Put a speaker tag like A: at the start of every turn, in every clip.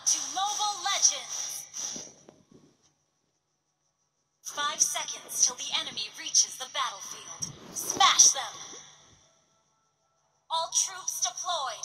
A: to Mobile Legends! 5 seconds till the enemy reaches the battlefield. Smash them! All troops deployed!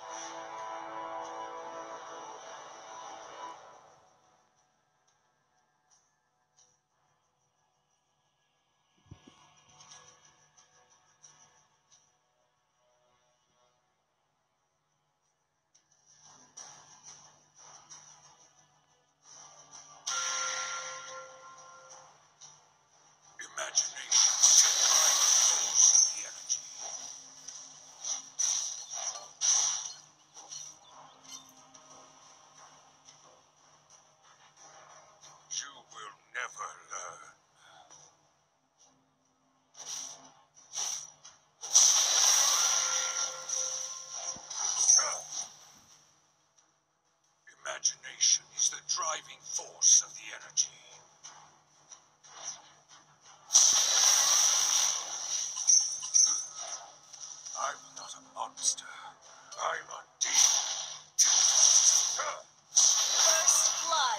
B: Imagination is the driving force of the energy. I'm not a monster. I'm a demon.
A: First blood!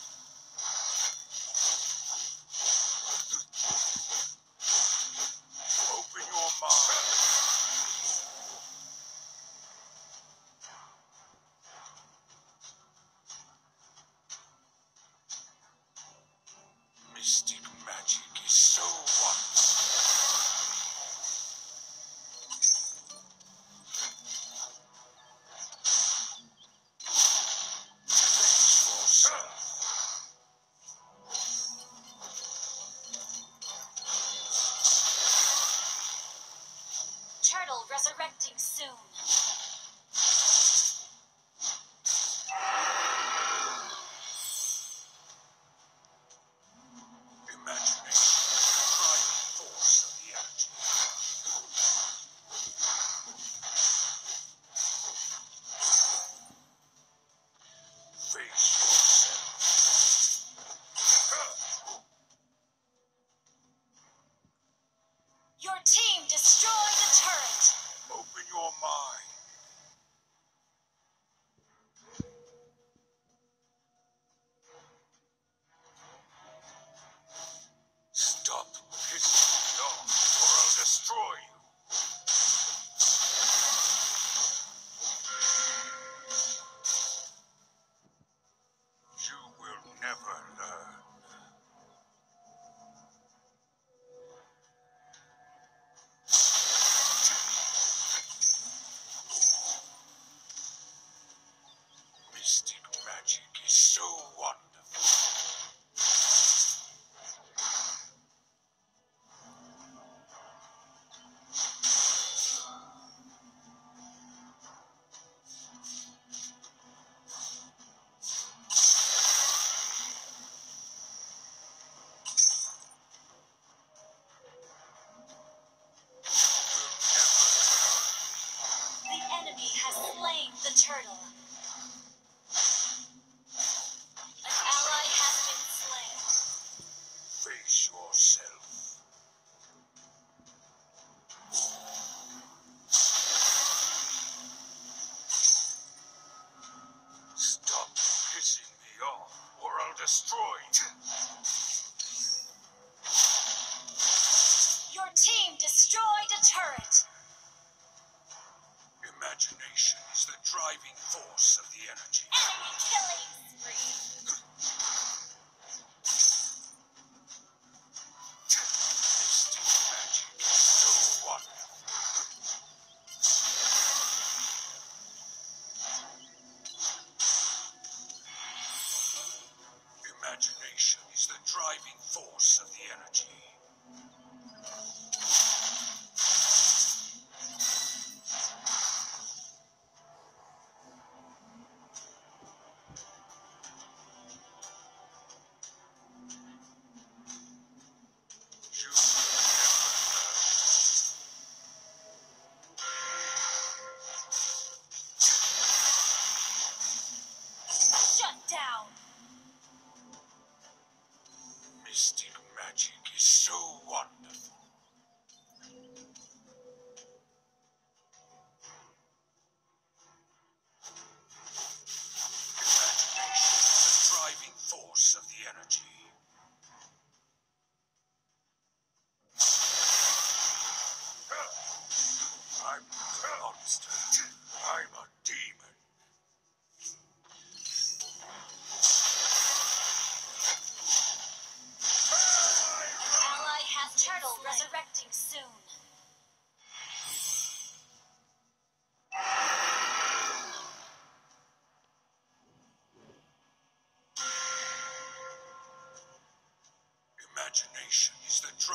B: Open your mind. Mystic magic is so wonderful. Face yourself.
A: Turtle resurrecting soon.
B: Imagination is the driving force of the energy. Face yourself.
A: Your team destroyed the turret!
B: Open your mind. Stop pissing me off, or I'll destroy you. You will never learn. Mystic magic is so wonderful.
A: The enemy has slain the turtle. An ally has been slain.
B: Face yourself. Stop pissing me off, or I'll destroy you.
A: Your team destroyed a turret!
B: Imagination is the driving force of the energy.
A: Enemy killing spree!
B: Mystic magic is so wonderful. Imagination is the driving force of the energy. You will
A: Shut down!
B: Mystic magic is so wonderful. Imagination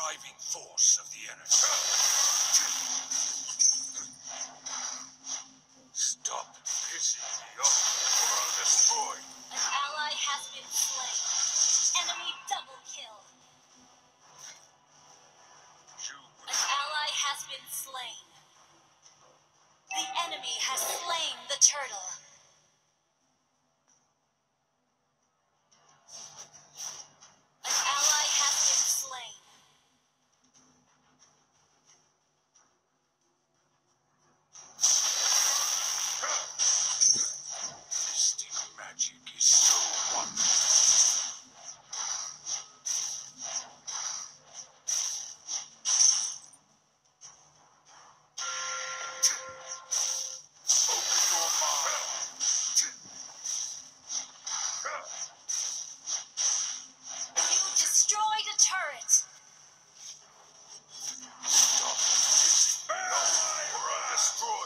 B: driving force of the energy. Stop pissing me off, or I'll destroy.
A: An ally has been slain. Enemy double kill. An ally has been slain. The enemy has slain the turtle. An ally has been slain.
B: Mystic magic is so wonderful. Open your mind.
A: You destroyed a turret.
B: Stop pissing me off, or I'll destroy.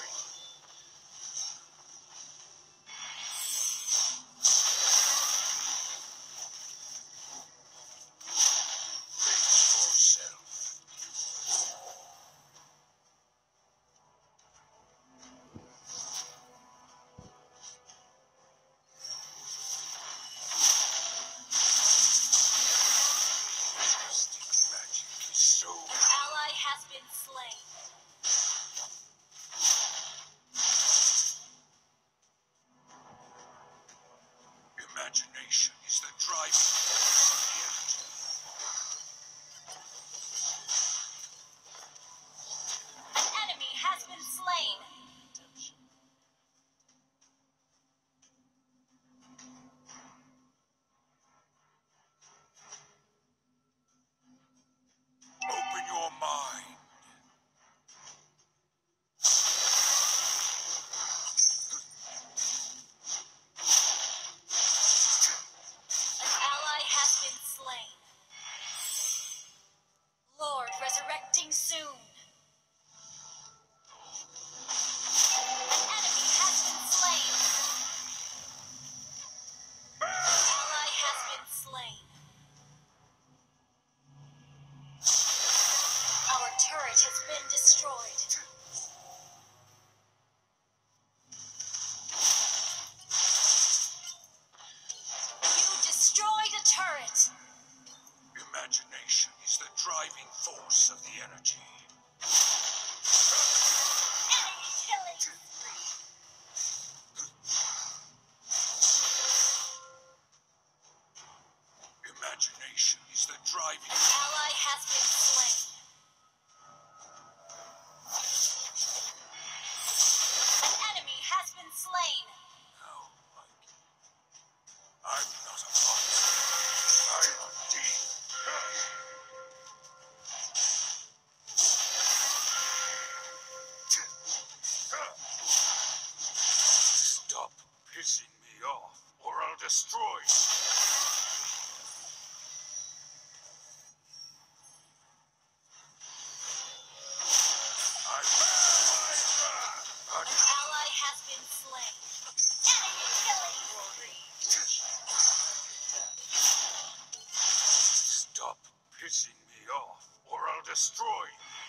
B: Face yourself. Mystic magic is so
A: An ally has been slain.
B: Imagination is the driving force of the energy.
A: An enemy has been slain.
B: Open your mind.
A: An ally has been slain. Lord resurrecting soon. An enemy has been slain. An ally has been slain. Our turret has been destroyed. You destroyed a turret.
B: Imagination is the driving force of the energy.
A: Enemy killing spree.
B: Imagination is the driving
A: An ally has been slain. An enemy has been slain.
B: No, I'm not a monster. I'm a demon. Stop pissing me off, or I'll destroy you.
A: An ally has been slain. Enemy killing spree.
B: Stop pissing me off, or I'll destroy you.